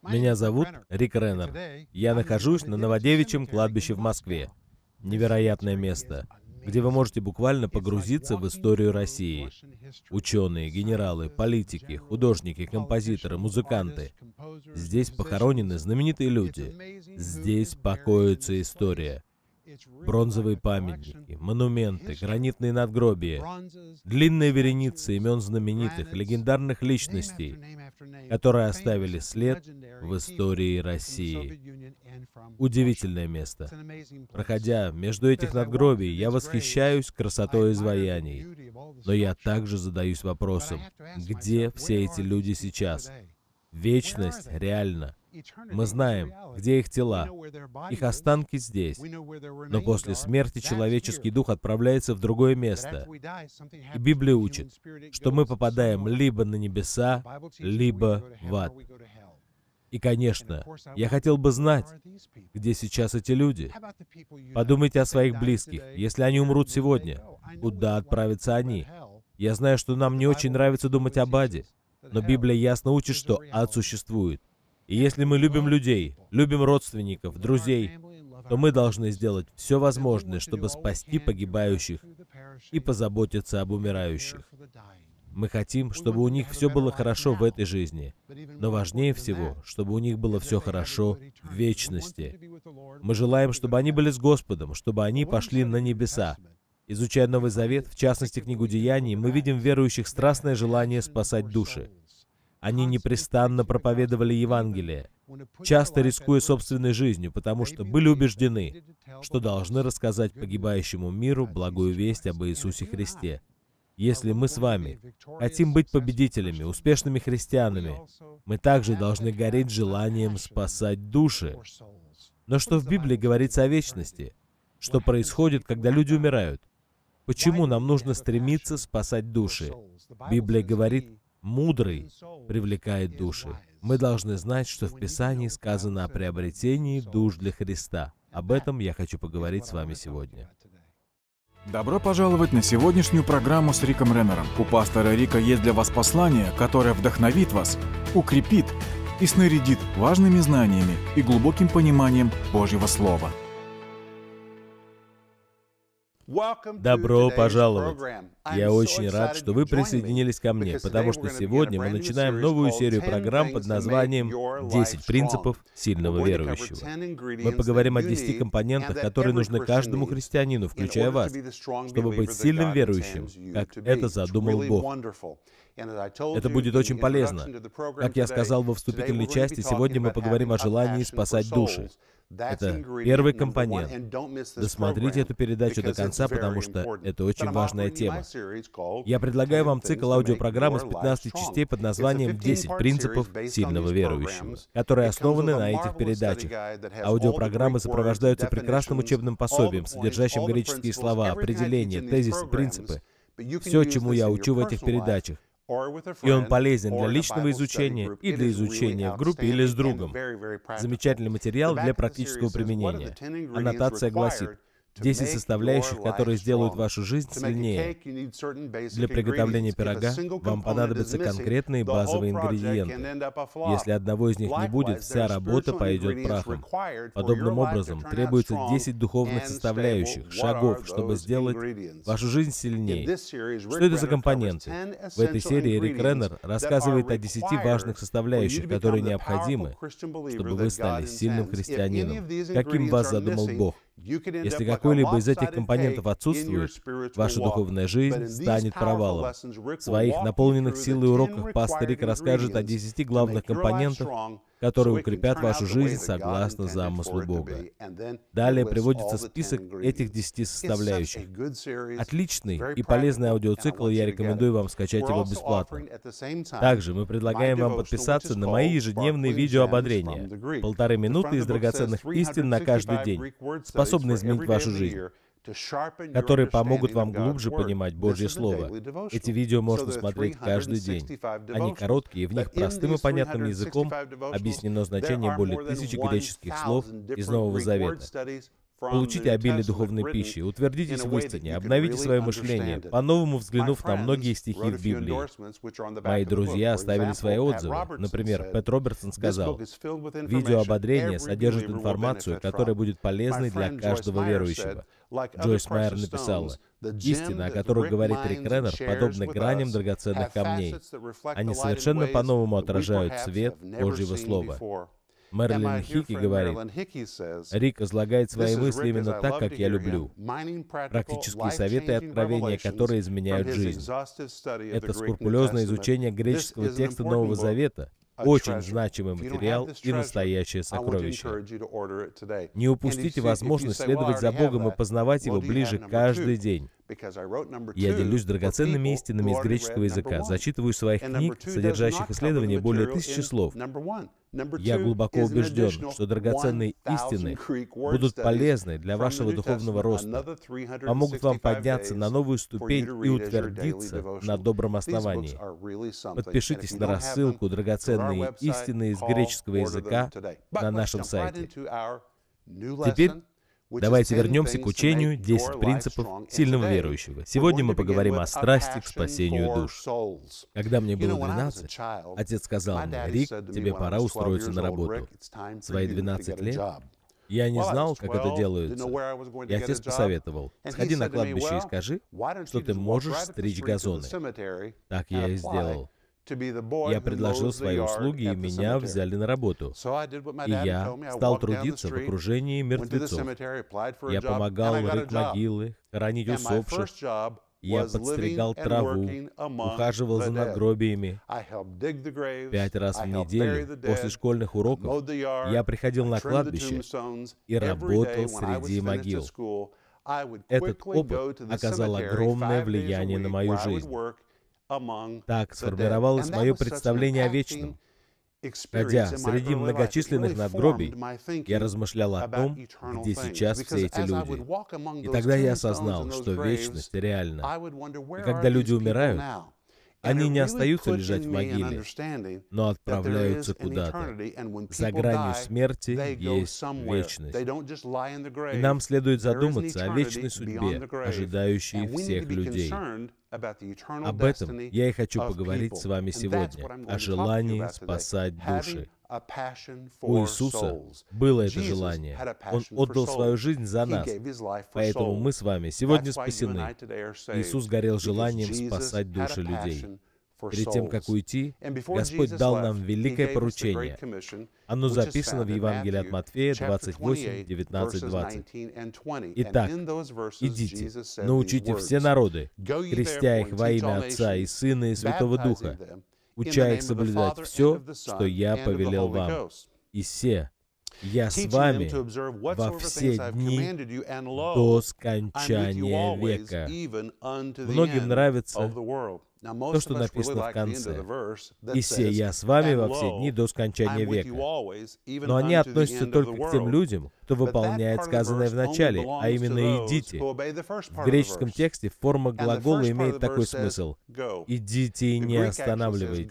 Меня зовут Рик Реннер. Я нахожусь на Новодевичьем кладбище в Москве. Невероятное место, где вы можете буквально погрузиться в историю России. Ученые, генералы, политики, художники, композиторы, музыканты. Здесь похоронены знаменитые люди. Здесь покоится история. Бронзовые памятники, монументы, гранитные надгробия, длинная вереница имен знаменитых, легендарных личностей, которые оставили след в истории России. Удивительное место. Проходя между этих надгробий, я восхищаюсь красотой изваяний. Но я также задаюсь вопросом, где все эти люди сейчас? Вечность реальна. Мы знаем, где их тела. Их останки здесь. Но после смерти человеческий дух отправляется в другое место. И Библия учит, что мы попадаем либо на небеса, либо в ад. И, конечно, я хотел бы знать, где сейчас эти люди. Подумайте о своих близких. Если они умрут сегодня, куда отправятся они? Я знаю, что нам не очень нравится думать об аде, но Библия ясно учит, что ад существует. И если мы любим людей, любим родственников, друзей, то мы должны сделать все возможное, чтобы спасти погибающих и позаботиться об умирающих. Мы хотим, чтобы у них все было хорошо в этой жизни, но важнее всего, чтобы у них было все хорошо в вечности. Мы желаем, чтобы они были с Господом, чтобы они пошли на небеса. Изучая Новый Завет, в частности книгу Деяний, мы видим в верующих страстное желание спасать души. Они непрестанно проповедовали Евангелие, часто рискуя собственной жизнью, потому что были убеждены, что должны рассказать погибающему миру благую весть об Иисусе Христе. Если мы с вами хотим быть победителями, успешными христианами, мы также должны гореть желанием спасать души. Но что в Библии говорится о вечности? Что происходит, когда люди умирают? Почему нам нужно стремиться спасать души? Библия говорит, мудрый привлекает души. Мы должны знать, что в Писании сказано о приобретении душ для Христа. Об этом я хочу поговорить с вами сегодня. Добро пожаловать на сегодняшнюю программу с Риком Реннером. У пастора Рика есть для вас послание, которое вдохновит вас, укрепит и снарядит важными знаниями и глубоким пониманием Божьего Слова. Добро пожаловать! Я очень рад, что вы присоединились ко мне, потому что сегодня мы начинаем новую серию программ под названием «10 принципов сильного верующего». Мы поговорим о 10 компонентах, которые нужны каждому христианину, включая вас, чтобы быть сильным верующим, как это задумал Бог. Это будет очень полезно. Как я сказал во вступительной части, сегодня мы поговорим о желании спасать души. Это первый компонент. Досмотрите эту передачу до конца, потому что это очень важная тема. Я предлагаю вам цикл аудиопрограмм из 15 частей под названием «10 принципов сильного верующего», которые основаны на этих передачах. Аудиопрограммы сопровождаются прекрасным учебным пособием, содержащим греческие слова, определения, тезисы, принципы. Все, чему я учу в этих передачах. И он полезен для личного изучения и для изучения в группе или с другом. Замечательный материал для практического применения. Аннотация гласит: 10 составляющих, которые сделают вашу жизнь сильнее. Для приготовления пирога вам понадобятся конкретные базовые ингредиенты. Если одного из них не будет, вся работа пойдет прахом. Подобным образом, требуется 10 духовных составляющих, шагов, чтобы сделать вашу жизнь сильнее. Что это за компоненты? В этой серии Рик Реннер рассказывает о 10 важных составляющих, которые необходимы, чтобы вы стали сильным христианином, каким вас задумал Бог. Если какой-либо из этих компонентов отсутствует, ваша духовная жизнь станет провалом. В своих наполненных силой уроках пастор Рик расскажет о 10 главных компонентах, которые укрепят вашу жизнь согласно замыслу Бога. Далее приводится список этих 10 составляющих. Отличный и полезный аудиоцикл, я рекомендую вам скачать его бесплатно. Также мы предлагаем вам подписаться на мои ежедневные видеоободрения. 1,5 минуты из драгоценных истин на каждый день, способны изменить вашу жизнь, которые помогут вам глубже понимать Божье Слово. Эти видео можно смотреть каждый день. Они короткие, и в них простым и понятным языком объяснено значение более 1000 греческих слов из Нового Завета. Получите обилие духовной пищи, утвердитесь в истине, обновите свое мышление, по-новому взглянув на многие стихи в Библии. Мои друзья оставили свои отзывы. Например, Пэт Робертсон сказал: «Видео ободрения содержит информацию, которая будет полезной для каждого верующего». Джойс Майер написала: «Истина, о которой говорит Рик Реннер, подобна граням драгоценных камней. Они совершенно по-новому отражают свет Божьего Слова». Мерлин Хики говорит: «Рик излагает свои мысли именно так, как я люблю. Практические советы и откровения, которые изменяют жизнь. Это скрупулезное изучение греческого текста Нового Завета, очень значимый материал и настоящее сокровище. Не упустите возможность следовать за Богом и познавать Его ближе каждый день. Я делюсь драгоценными истинами из греческого языка, зачитываю своих книг, содержащих исследования более 1000 слов. Я глубоко убежден, что драгоценные истины будут полезны для вашего духовного роста, помогут вам подняться на новую ступень и утвердиться на добром основании. Подпишитесь на рассылку «Драгоценные истины из греческого языка» на нашем сайте. Теперь давайте вернемся к учению 10 принципов сильного верующего. Сегодня мы поговорим о страсти к спасению душ. Когда мне было 12, отец сказал мне: «Рик, тебе пора устроиться на работу». В свои 12 лет я не знал, как это делается. И отец посоветовал: «Сходи на кладбище и скажи, что ты можешь стричь газоны». Так я и сделал. Я предложил свои услуги, и меня взяли на работу. И я стал трудиться в окружении мертвецов. Я помогал рыть могилы, хоронить усопших. Я подстригал траву, ухаживал за надгробиями. 5 раз в неделю после школьных уроков я приходил на кладбище и работал среди могил. Этот опыт оказал огромное влияние на мою жизнь. Так сформировалось мое представление о вечном. Ходя среди многочисленных надгробий, я размышлял о том, где сейчас все эти люди. И тогда я осознал, что вечность реальна. И когда люди умирают, они не остаются лежать в могиле, но отправляются куда-то. За гранью смерти есть вечность. И нам следует задуматься о вечной судьбе, ожидающей всех людей. Об этом я и хочу поговорить с вами сегодня, о желании спасать души. У Иисуса было это желание. Он отдал свою жизнь за нас, поэтому мы с вами сегодня спасены. Иисус горел желанием спасать души людей. Перед тем, как уйти, Господь дал нам великое поручение. Оно записано в Евангелии от Матфея 28, 19, 20. Итак, идите, научите все народы, крестя их во имя Отца и Сына и Святого Духа, уча их соблюдать все, что я повелел вам. И се, я с вами во все дни до скончания века. Многим нравится то, что написано в конце. «И се, я с вами во все дни до скончания века». Но они относятся только к тем людям, кто выполняет сказанное в начале, а именно «идите». В греческом тексте форма глагола имеет такой смысл: «Идите и не останавливайтесь».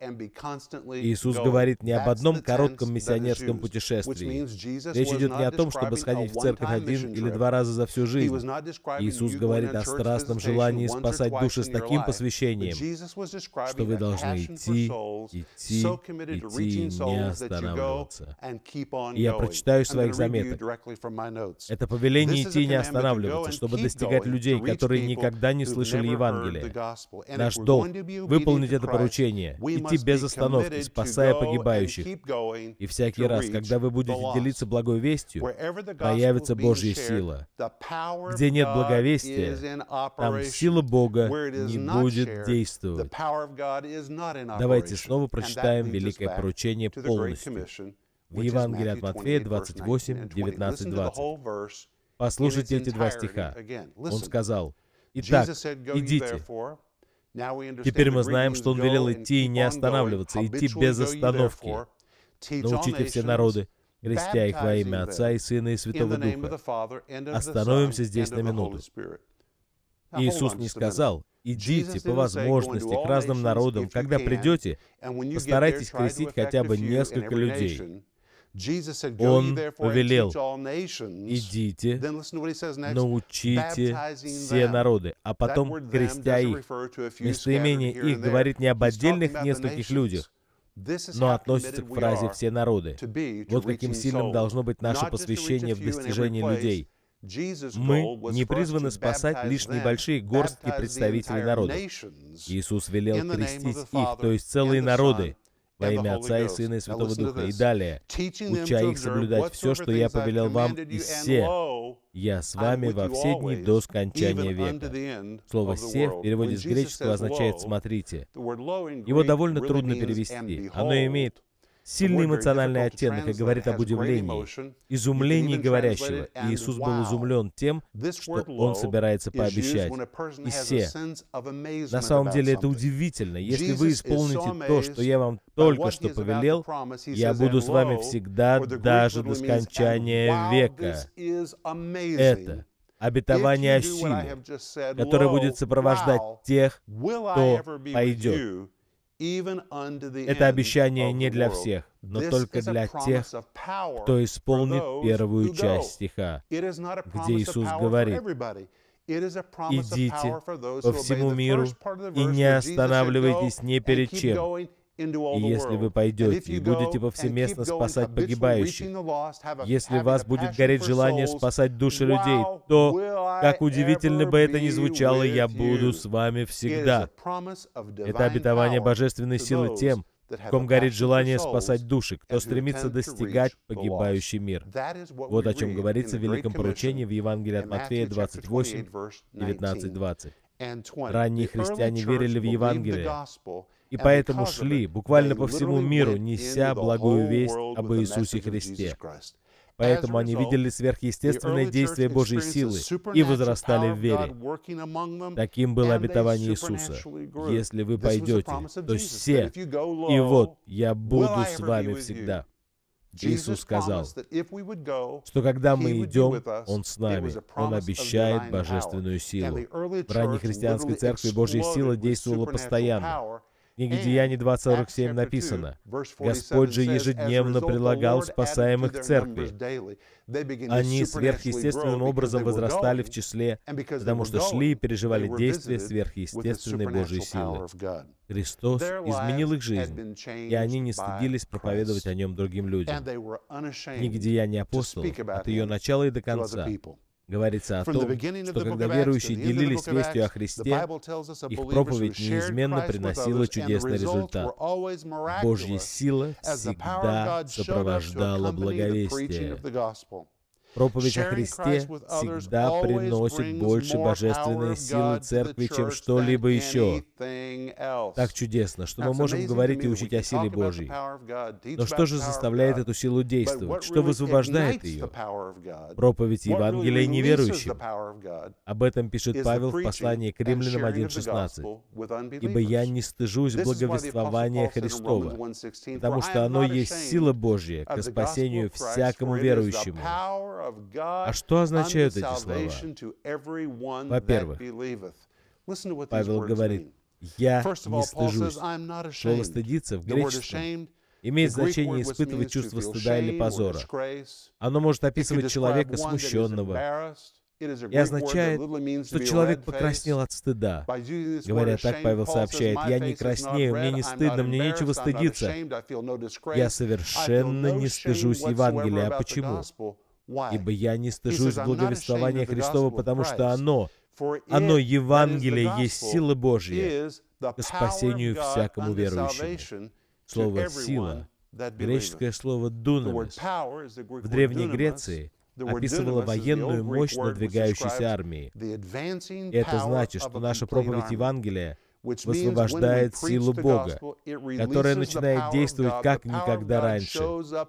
Иисус говорит не об одном коротком миссионерском путешествии. Речь идет не о том, чтобы сходить в церковь 1 или 2 раза за всю жизнь. Иисус говорит о страстном желании спасать души с таким посвящением, что вы должны идти, идти, идти и не останавливаться. И я прочитаю из своих заметок. Это повеление идти и не останавливаться, чтобы достигать людей, которые никогда не слышали Евангелия. Наш долг — выполнить это поручение, идти без остановки, спасая погибающих. И всякий раз, когда вы будете делиться благой вестью, проявится Божья сила. Где нет благовестия, там сила Бога не будет действовать. Давайте снова прочитаем великое поручение полностью. В Евангелии от Матфея 28, 19, 20. Послушайте эти 2 стиха. Он сказал: «Итак, идите». Теперь мы знаем, что Он велел идти и не останавливаться, идти без остановки. Научите все народы, крестя их во имя Отца и Сына и Святого Духа. Остановимся здесь на минуту. Иисус не сказал: «Идите по возможности к разным народам. Когда придете, постарайтесь крестить хотя бы несколько людей». Он повелел: идите, научите все народы, а потом крестя их. Местоимение «их» говорит не об отдельных нескольких людях, но относится к фразе «все народы». Вот каким сильным должно быть наше посвящение в достижении людей. Мы не призваны спасать лишь небольшие горстки представителей народа. Иисус велел крестить их, то есть целые народы, во имя Отца и Сына и Святого Духа. И далее, уча их соблюдать все, что я повелел вам, и се, я с вами во все дни до скончания века. Слово «се» в переводе с греческого означает «смотрите». Его довольно трудно перевести. Оно имеет сильный эмоциональный оттенок и говорит об удивлении, изумлении говорящего. И Иисус был изумлен тем, что Он собирается пообещать. И се. На самом деле это удивительно. Если вы исполните то, что я вам только что повелел, я буду с вами всегда, даже до скончания века. Это обетование о силе, которое будет сопровождать тех, кто пойдет. Это обещание не для всех, но только для тех, кто исполнит первую часть стиха, где Иисус говорит: «Идите по всему миру и не останавливайтесь ни перед чем. И если вы пойдете и будете повсеместно спасать погибающих, если в вас будет гореть желание спасать души людей, то, как удивительно бы это ни звучало, я буду с вами всегда». Это обетование божественной силы тем, в ком горит желание спасать души, кто стремится достигать погибающий мир. Вот о чем говорится в Великом поручении в Евангелии от Матфея 28, 19-20. Ранние христиане верили в Евангелие, и поэтому шли буквально по всему миру, неся благую весть об Иисусе Христе. Поэтому они видели сверхъестественное действие Божьей силы и возрастали в вере. Таким было обетование Иисуса. Если вы пойдете, то все, и вот я буду с вами всегда. Иисус сказал, что когда мы идем, Он с нами. Он обещает божественную силу. В ранней христианской церкви Божья сила действовала постоянно. В книге Деяний 2:47 написано: «Господь же ежедневно прилагал спасаемых к церкви». Они сверхъестественным образом возрастали в числе, потому что шли и переживали действие сверхъестественной Божьей силы. Христос изменил их жизнь, и они не стыдились проповедовать о Нем другим людям. В книге Деяний апостолов от ее начала и до конца говорится о том, что когда верующие делились вестью о Христе, их проповедь неизменно приносила чудесный результат. Божья сила всегда сопровождала благовестие. Проповедь о Христе всегда приносит больше божественной силы церкви, чем что-либо еще. Так чудесно, что мы можем говорить и учить о силе Божьей. Но что же заставляет эту силу действовать? Что высвобождает ее? Проповедь Евангелия неверующим. Об этом пишет Павел в послании к Римлянам 1:16. «Ибо я не стыжусь благовествования Христова, потому что оно есть сила Божья ко спасению всякому верующему». А что означают эти слова? Во-первых, Павел говорит: «Я не стыжусь». Слово «стыдиться» в греческом имеет значение испытывать чувство стыда или позора. Оно может описывать человека смущенного и означает, что человек покраснел от стыда. Говоря так, Павел сообщает: «Я не краснею, мне не стыдно, мне нечего стыдиться. Я совершенно не стыжусь Евангелия». А почему? «Ибо я не стыжусь благовествования Христова, потому что оно, Евангелие, есть сила Божья к спасению всякому верующему». Слово «сила», греческое слово «дунамис», в Древней Греции описывало военную мощь надвигающейся армии. И это значит, что наша проповедь Евангелия высвобождает силу Бога, которая начинает действовать как никогда раньше.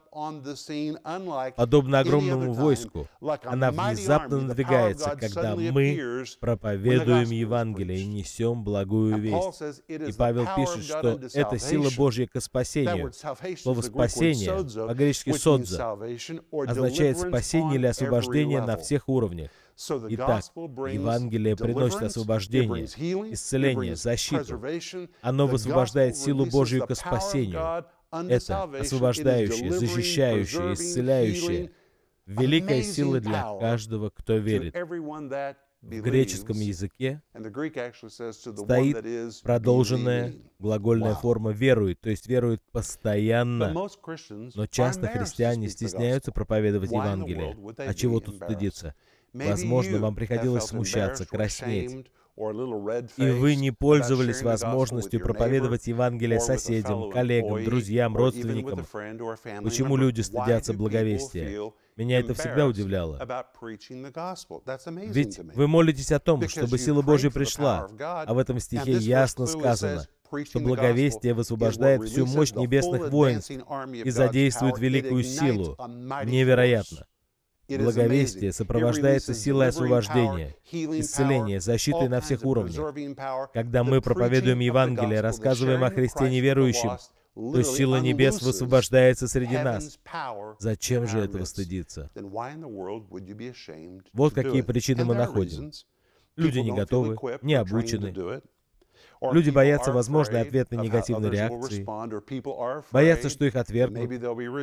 Подобно огромному войску, она внезапно надвигается, когда мы проповедуем Евангелие и несем благую весть. И Павел пишет, что это сила Божья ко спасению. Слово «спасение» по-гречески «содза» означает спасение или освобождение на всех уровнях. Итак, Евангелие приносит освобождение, исцеление, защиту. Оно высвобождает силу Божью ко спасению. Это освобождающее, защищающее, исцеляющее, великая сила для каждого, кто верит. В греческом языке стоит продолженная глагольная форма «верует», то есть верует постоянно. Но часто христиане стесняются проповедовать Евангелие. А чего тут стыдиться? Возможно, вам приходилось смущаться, краснеть. И вы не пользовались возможностью проповедовать Евангелие соседям, коллегам, друзьям, родственникам. Почему люди стыдятся благовестия? Меня это всегда удивляло. Ведь вы молитесь о том, чтобы сила Божья пришла, а в этом стихе ясно сказано, что благовестие высвобождает всю мощь небесных воинств и задействует великую силу. Невероятно! Благовестие сопровождается силой освобождения, исцеления, защитой на всех уровнях. Когда мы проповедуем Евангелие, рассказываем о Христе неверующим, то сила небес высвобождается среди нас. Зачем же этого стыдиться? Вот какие причины мы находим. Люди не готовы, не обучены. Люди боятся возможной ответной негативной реакции, боятся, что их отвергнут,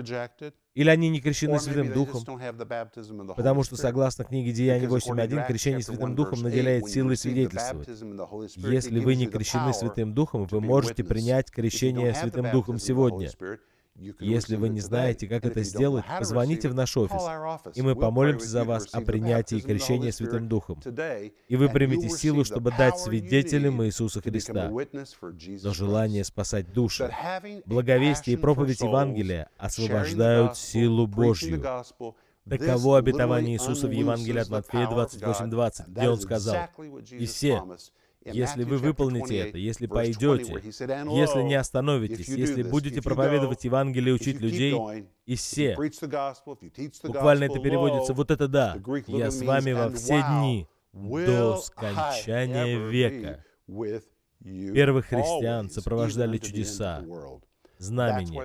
или они не крещены Святым Духом, потому что, согласно книге Деяний 8.1, крещение Святым Духом наделяет силой свидетельствовать. Если вы не крещены Святым Духом, вы можете принять крещение Святым Духом сегодня. Если вы не знаете, как это сделать, позвоните в наш офис, и мы помолимся за вас о принятии крещения Святым Духом. И вы примете силу, чтобы дать свидетелем Иисуса Христа. Но желание спасать души, благовестие и проповедь Евангелия освобождают силу Божью. Таково обетование Иисуса в Евангелии от Матфея 28:20, где Он сказал: «И все, если вы выполните это, если пойдете, если не остановитесь, если будете проповедовать Евангелие и учить людей, и все». Буквально это переводится: вот это да, я с вами во все дни до скончания века. Первых христиан сопровождали чудеса, знамения.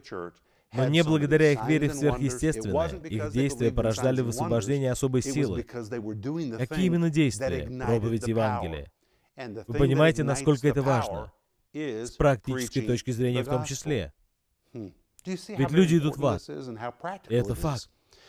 Но не благодаря их вере в сверхъестественное, их действия порождали высвобождение особой силы. Какие именно действия? Проповедь Евангелия. Вы понимаете, насколько это важно? С практической точки зрения в том числе. Ведь люди идут в ад. И это факт.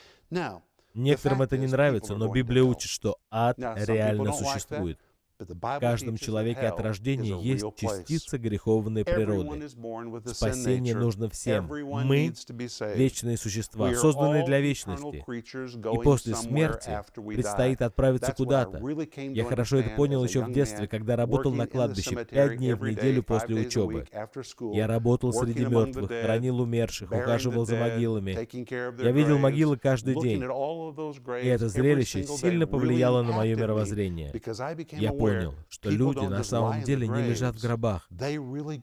Некоторым это не нравится, но Библия учит, что ад реально существует. В каждом человеке от рождения есть частица греховной природы. Спасение нужно всем. Мы — вечные существа, созданные для вечности. И после смерти предстоит отправиться куда-то. Я хорошо это понял еще в детстве, когда работал на кладбище 5 дней в неделю после учебы. Я работал среди мертвых, хоронил умерших, ухаживал за могилами. Я видел могилы каждый день. И это зрелище сильно повлияло на мое мировоззрение. Я понял, что люди на самом деле не лежат в гробах. Они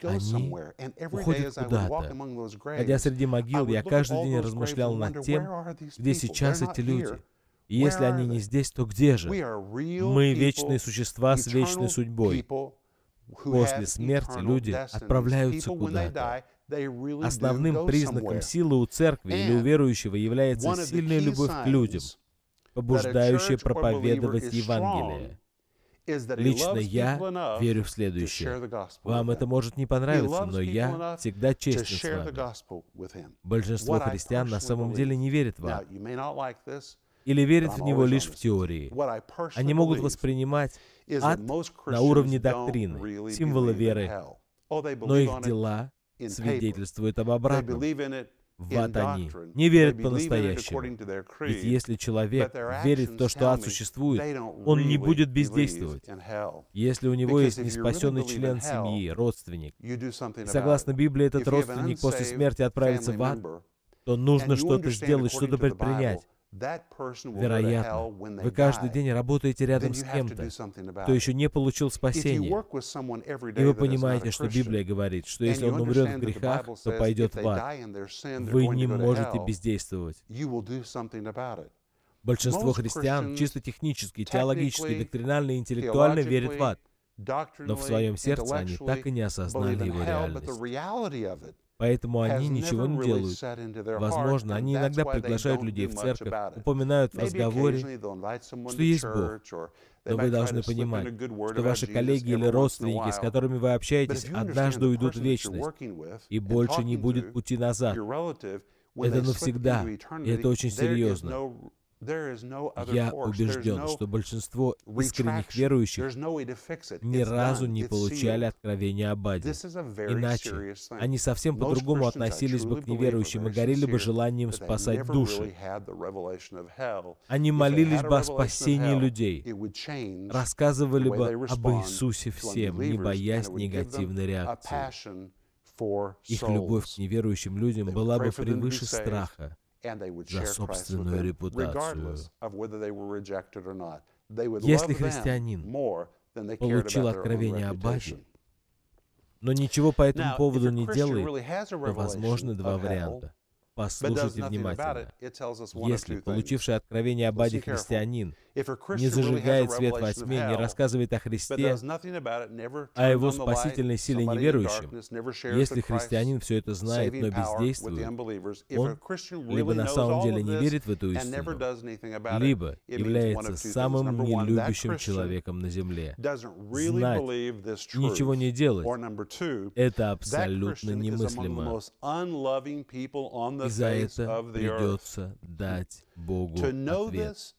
уходят куда-то. Ходя среди могил, я каждый день размышлял над тем, где сейчас эти люди. И если они не здесь, то где же? Мы — вечные существа с вечной судьбой. После смерти люди отправляются куда-то. Основным признаком силы у церкви или у верующего является сильная любовь к людям, побуждающая проповедовать Евангелие. Лично я верю в следующее. Вам это может не понравиться, но я всегда честен с вами. Большинство христиан на самом деле не верит в ад. Или верят в него лишь в теории. Они могут воспринимать ад на уровне доктрины, символа веры, но их дела свидетельствуют об обратном. В ад они не верят по-настоящему. Ведь если человек верит в то, что ад существует, он не будет бездействовать. Если у него есть неспасенный член семьи, родственник, и согласно Библии этот родственник после смерти отправится в ад, то нужно что-то сделать, что-то предпринять. Вероятно, вы каждый день работаете рядом с кем-то, кто еще не получил спасения. И вы понимаете, что Библия говорит, что если он умрет в грехах, то пойдет в ад. Вы не можете бездействовать. Большинство христиан чисто технически, теологически, доктринально и интеллектуально верят в ад. Но в своем сердце они так и не осознали его реальность. Поэтому они ничего не делают. Возможно, они иногда приглашают людей в церковь, упоминают в разговоре, что есть Бог. Но вы должны понимать, что ваши коллеги или родственники, с которыми вы общаетесь, однажды уйдут в вечность, и больше не будет пути назад. Это навсегда, и это очень серьезно. Я убежден, что большинство искренних верующих ни разу не получали откровения об аде. Иначе они совсем по-другому относились бы к неверующим и горели бы желанием спасать души. Они молились бы о спасении людей, рассказывали бы об Иисусе всем, не боясь негативной реакции. Их любовь к неверующим людям была бы превыше страха за собственную репутацию. Если христианин получил откровение об аде, но ничего по этому поводу не делает, то возможны два варианта. Послушайте внимательно. Если получивший откровение об аде христианин не зажигает свет во тьме, не рассказывает о Христе, о Его спасительной силе неверующим, если христианин все это знает, но бездействует, он либо на самом деле не верит в эту истину, либо является самым нелюбящим человеком на земле. Знать и ничего не делать — это абсолютно немыслимо. И за это придется дать Богу ответ.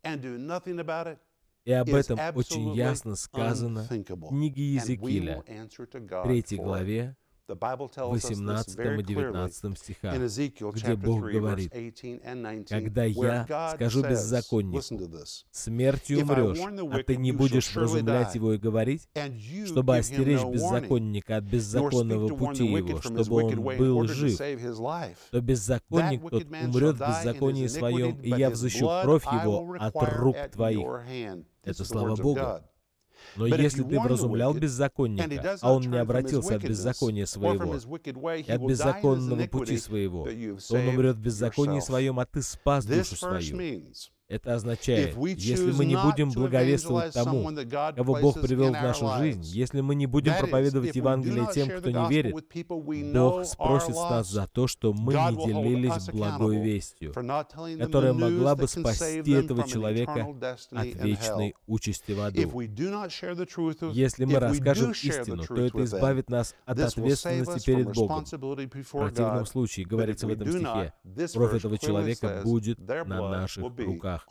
И об этом очень ясно сказано в книге Иезекииля, 3 главе, 18 и 19 стихах, где Бог говорит: «Когда я скажу беззаконнику, смертью умрешь, а ты не будешь вразумлять его и говорить, чтобы остеречь беззаконника от беззаконного пути его, чтобы он был жив, то беззаконник тот умрет в беззаконии своем, и я взыщу кровь его от рук твоих». Это слава Бога. Но если ты вразумлял беззаконника, а он не обратился от беззакония своего и от беззаконного пути своего, то он умрет в беззаконии своем, а ты спас душу свою. Это означает, если мы не будем благовествовать тому, кого Бог привел в нашу жизнь, если мы не будем проповедовать Евангелие тем, кто не верит, Бог спросит с нас за то, что мы не делились благой вестью, которая могла бы спасти этого человека от вечной участи в аду. Если мы расскажем истину, то это избавит нас от ответственности перед Богом. В противном случае, говорится в этом стихе, кровь этого человека будет на наших руках.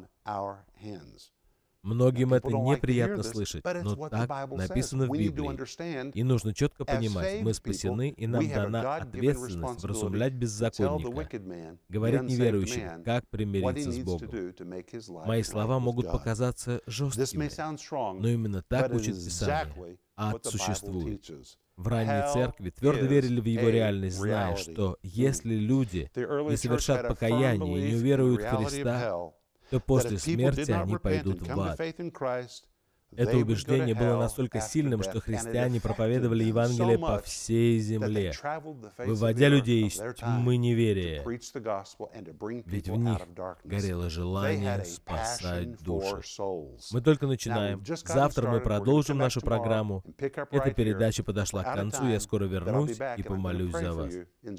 Многим это неприятно слышать, но так написано в Библии. И нужно четко понимать, мы спасены, и нам дана ответственность вразумлять беззаконника, говорить неверующим, как примириться с Богом. Мои слова могут показаться жесткими, но именно так учит Писание. Ад существует. В ранней церкви твердо верили в его реальность, зная, что если люди не совершат покаяние и не уверуют в Христа, то после смерти они пойдут в ад. Это убеждение было настолько сильным, что христиане проповедовали Евангелие по всей земле, выводя людей из тьмы неверия, ведь в них горело желание спасать души. Мы только начинаем. Завтра мы продолжим нашу программу. Эта передача подошла к концу, я скоро вернусь и помолюсь за вас.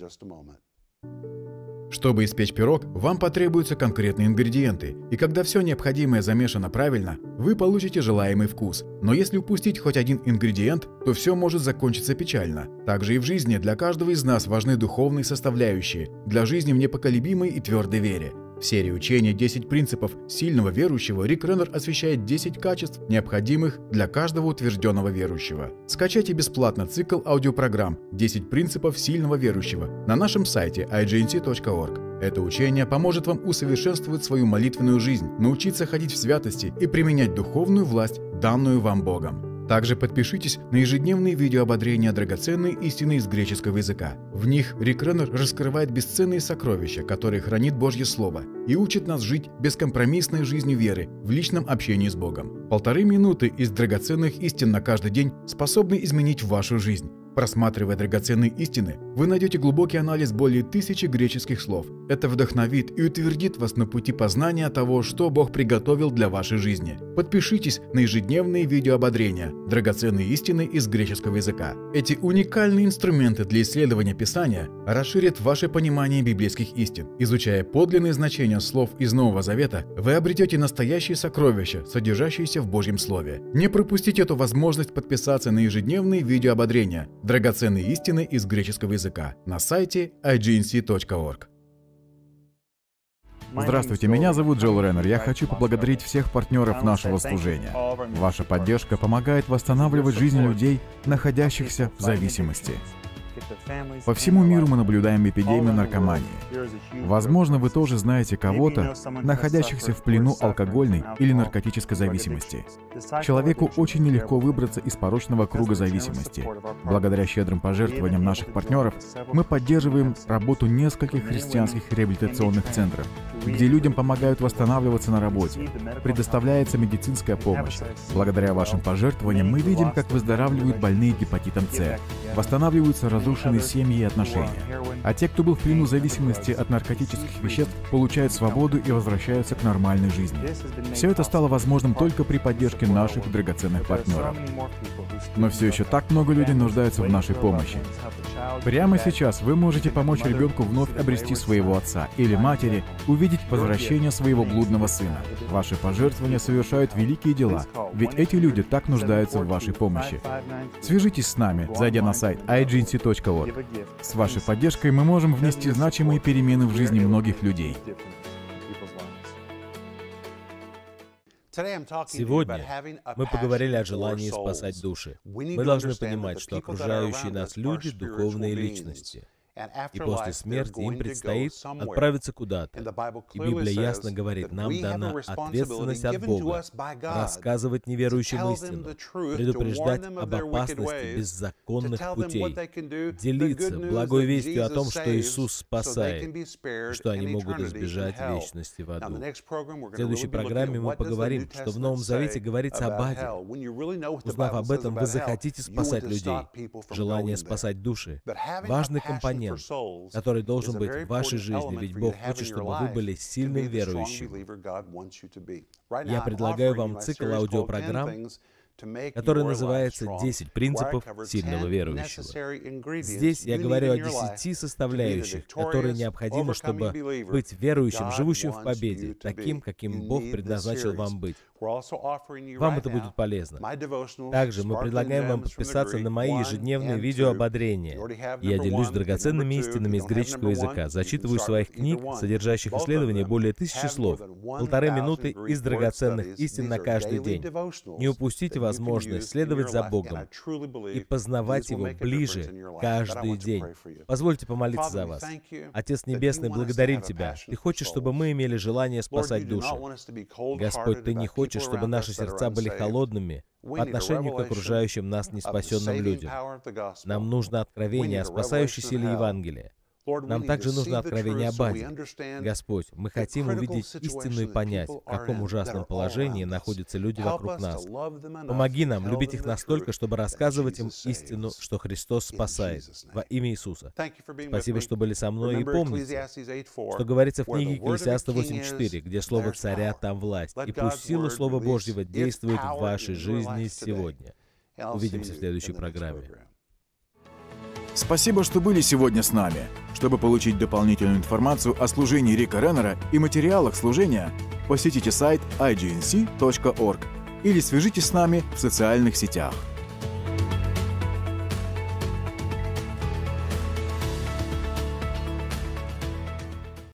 Чтобы испечь пирог, вам потребуются конкретные ингредиенты, и когда все необходимое замешано правильно, вы получите желаемый вкус. Но если упустить хоть один ингредиент, то все может закончиться печально. Также и в жизни для каждого из нас важны духовные составляющие, для жизни в непоколебимой и твердой вере. В серии учения «10 принципов сильного верующего» Рик Реннер освещает 10 качеств, необходимых для каждого утвержденного верующего. Скачайте бесплатно цикл аудиопрограмм «10 принципов сильного верующего» на нашем сайте ignc.org. Это учение поможет вам усовершенствовать свою молитвенную жизнь, научиться ходить в святости и применять духовную власть, данную вам Богом. Также подпишитесь на ежедневные видеоободрения «Драгоценные истины» из греческого языка. В них Рик Реннер раскрывает бесценные сокровища, которые хранит Божье Слово, и учит нас жить бескомпромиссной жизнью веры в личном общении с Богом. 1,5 минуты из драгоценных истин на каждый день способны изменить вашу жизнь. Просматривая драгоценные истины, вы найдете глубокий анализ более 1000 греческих слов. Это вдохновит и утвердит вас на пути познания того, что Бог приготовил для вашей жизни. Подпишитесь на ежедневные видео ободрения «Драгоценные истины» из греческого языка. Эти уникальные инструменты для исследования Писания расширят ваше понимание библейских истин. Изучая подлинные значения слов из Нового Завета, вы обретете настоящие сокровища, содержащиеся в Божьем Слове. Не пропустите эту возможность подписаться на ежедневные видео ободрения «Драгоценные истины» из греческого языка на сайте ignc.org. Здравствуйте, меня зовут Джоэл Реннер. Я хочу поблагодарить всех партнеров нашего служения. Ваша поддержка помогает восстанавливать жизнь людей, находящихся в зависимости. По всему миру мы наблюдаем эпидемию наркомании. Возможно, вы тоже знаете кого-то, находящихся в плену алкогольной или наркотической зависимости. Человеку очень нелегко выбраться из порочного круга зависимости. Благодаря щедрым пожертвованиям наших партнеров мы поддерживаем работу нескольких христианских реабилитационных центров, где людям помогают восстанавливаться на работе. Предоставляется медицинская помощь. Благодаря вашим пожертвованиям мы видим, как выздоравливают больные гепатитом С, восстанавливаются разрушенные семьи и отношения. А те, кто был в плену зависимости от наркотических веществ, получают свободу и возвращаются к нормальной жизни. Все это стало возможным только при поддержке наших драгоценных партнеров. Но все еще так много людей нуждаются в нашей помощи. Прямо сейчас вы можете помочь ребенку вновь обрести своего отца или матери, увидеть возвращение своего блудного сына. Ваши пожертвования совершают великие дела, ведь эти люди так нуждаются в вашей помощи. Свяжитесь с нами, зайдя на сайт ignc.org. С вашей поддержкой мы можем внести значимые перемены в жизни многих людей. Сегодня мы поговорили о желании спасать души. Мы должны понимать, что окружающие нас люди — духовные личности. И после смерти им предстоит отправиться куда-то. И Библия ясно говорит, нам дана ответственность от Бога рассказывать неверующим истину, предупреждать об опасности беззаконных путей, делиться благой вестью о том, что Иисус спасает, и что они могут избежать вечности в аду. В следующей программе мы поговорим, что в Новом Завете говорится об аде. Узнав об этом, вы захотите спасать людей. Желание спасать души — важный компонент, который должен быть в вашей жизни, ведь Бог хочет, чтобы вы были сильным верующим. Я предлагаю вам цикл аудиопрограмм, который называется «10 принципов сильного верующего». Здесь я говорю о 10 составляющих, которые необходимы, чтобы быть верующим, живущим в победе, таким, каким Бог предназначил вам быть. Вам это будет полезно. Также мы предлагаем вам подписаться на мои ежедневные видео ободрения. Я делюсь драгоценными истинами из греческого языка, зачитываю своих книг, содержащих исследования более 1000 слов, 1,5 минуты из драгоценных истин на каждый день. Не упустите возможность следовать за Богом и познавать Его ближе каждый день. Позвольте помолиться за вас. Отец Небесный, благодарим Тебя. Ты хочешь, чтобы мы имели желание спасать души. Господь, Ты не хочешь, чтобы наши сердца были холодными по отношению к окружающим нас неспасенным людям. Нам нужно откровение о спасающей силе Евангелия. Нам также нужно откровение об аде. Господь, мы хотим увидеть истину и понять, в каком ужасном положении находятся люди вокруг нас. Помоги нам любить их настолько, чтобы рассказывать им истину, что Христос спасает. Во имя Иисуса. Спасибо, что были со мной, и помните, что говорится в книге Екклесиаста 8:4, где слово царя, там власть. И пусть сила Слова Божьего действует в вашей жизни сегодня. Увидимся в следующей программе. Спасибо, что были сегодня с нами. Чтобы получить дополнительную информацию о служении Рика Реннера и материалах служения, посетите сайт ignc.org или свяжитесь с нами в социальных сетях.